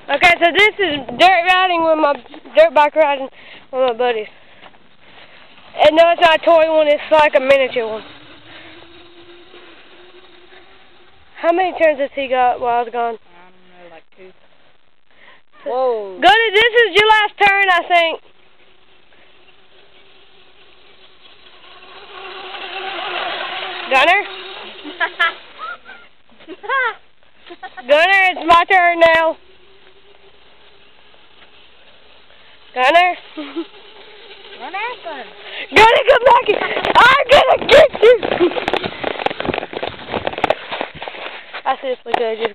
Okay, so this is dirt bike riding with my buddies. And no, it's not a toy one, it's like a miniature one. How many turns has he got while I was gone? I don't know, like 2. Whoa. Gunner, this is your last turn, I think. Gunner? Gunner, it's my turn now. Gunner? What happened? Gunner, come back here. I'm gonna get you. I seriously could just